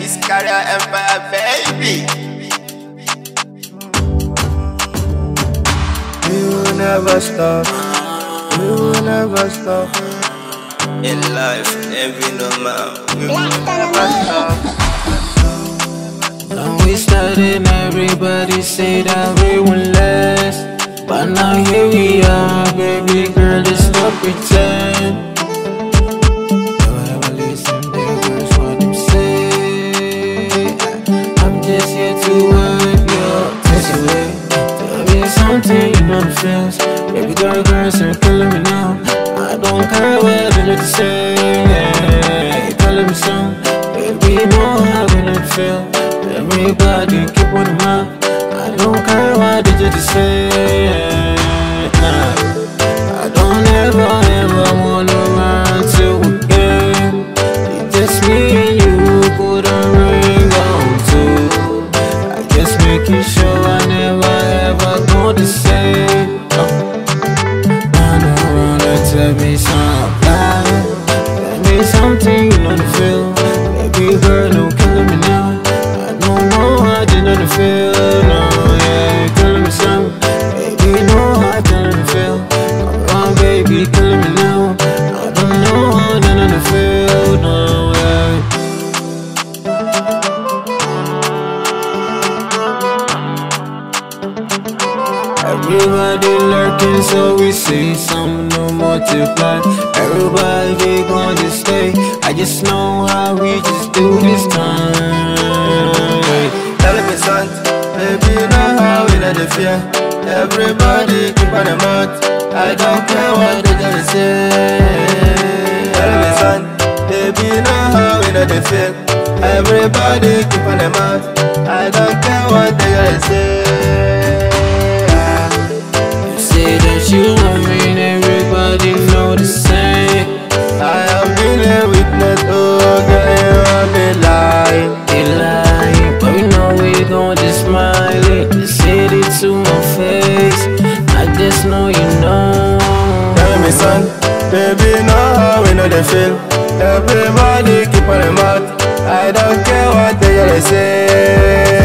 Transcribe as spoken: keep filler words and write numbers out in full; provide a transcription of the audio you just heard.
This Khalia Empire, baby. We will never stop. We will never stop. In life, every normal. We will never stop. When we started, everybody say that we won't last. But now here we are, baby girl, just stop pretend. Don't ever listen to girls what them say. I'm just here to wipe your tears away. Tell me something you know the feels. Baby girl, girls are killing me now. I don't care what they look to say. Hey, telling me something. Baby, you know how they look to feel. Everybody keep on the mouth. I don't care what they just say. Nah, I don't ever ever wanna run to again. It's just me and you put a ring on too. I just making sure I never ever gonna say. Oh. Run around and tell me something. Tell me something you know the feel. Baby girl, don't kill me now. I didn't know the feel, no, yeah, you're killing me something. Baby, you know I didn't know the feel. Come on, baby, killing me now. I don't know how I didn't know the feel, no, yeah. Everybody lurking, so we see some no multiply. Everybody gonna stay. I just know how we just do this time. Tell me something, baby, you know how we let it fear. Everybody keep on the mouth. I don't care what they gonna say. Tell me something, baby, you know how we let it fear. Everybody keep on the mouth. I don't care what they gonna say. You say that you love me and everybody know the same. I have been a witness, oh girl, you have been lying. They lying, but we know we gon' just smile it. They said it to my face. I just know you know. Tell me son, baby, you know how we know they feel. Everybody keep on the mouth. I don't care what they gonna say.